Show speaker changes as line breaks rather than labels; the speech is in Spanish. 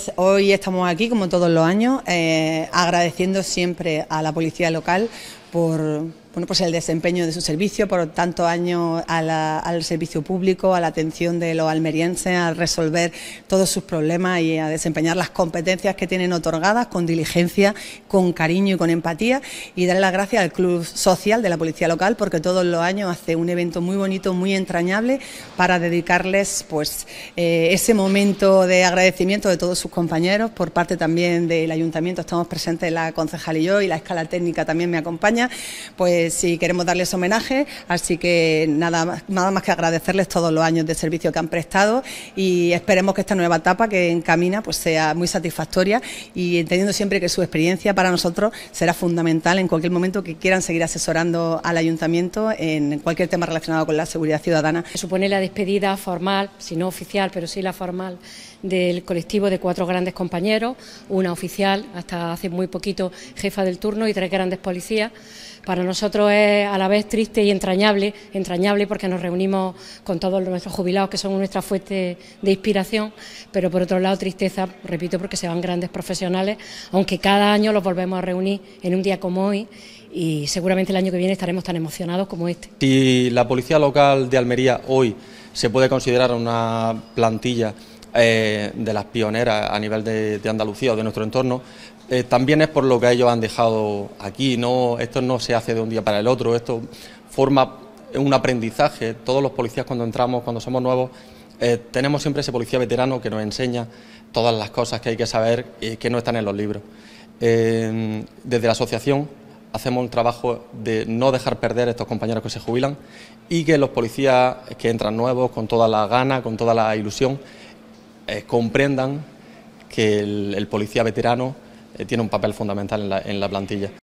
Hoy estamos aquí, como todos los años, agradeciendo siempre a la policía local por pues el desempeño de su servicio, por tantos años al servicio público, a la atención de los almerienses, a resolver todos sus problemas y a desempeñar las competencias que tienen otorgadas con diligencia, con cariño y con empatía, y darle las gracias al Club Social de la Policía Local, porque todos los años hace un evento muy bonito, muy entrañable, para dedicarles pues ese momento de agradecimiento de todos sus compañeros. Por parte también del Ayuntamiento estamos presentes la concejal y yo, y la escala técnica también me acompaña, pues sí queremos darles homenaje, así que nada más que agradecerles todos los años de servicio que han prestado, y esperemos que esta nueva etapa que encamina pues sea muy satisfactoria, y entendiendo siempre que su experiencia para nosotros será fundamental en cualquier momento que quieran seguir asesorando al Ayuntamiento en cualquier tema relacionado con la seguridad ciudadana.
Supone la despedida formal, si no oficial, pero sí la formal, del colectivo de 4 grandes compañeros, una oficial, hasta hace muy poquito jefa del turno, y 3 grandes policías. Para nosotros es a la vez triste y entrañable porque nos reunimos con todos nuestros jubilados, que son nuestra fuente de inspiración, pero por otro lado tristeza, repito, porque se van grandes profesionales, aunque cada año los volvemos a reunir en un día como hoy, y seguramente el año que viene estaremos tan emocionados como este.
Si la Policía Local de Almería hoy se puede considerar una plantilla de las pioneras a nivel de Andalucía o de nuestro entorno, también es por lo que ellos han dejado aquí. Esto no se hace de un día para el otro, esto forma un aprendizaje. Todos los policías, cuando entramos, cuando somos nuevos, tenemos siempre ese policía veterano que nos enseña todas las cosas que hay que saber y que no están en los libros. Desde la asociación hacemos un trabajo de no dejar perder a estos compañeros que se jubilan, y que los policías que entran nuevos, con toda la gana, con toda la ilusión, comprendan que el policía veterano tiene un papel fundamental en la plantilla.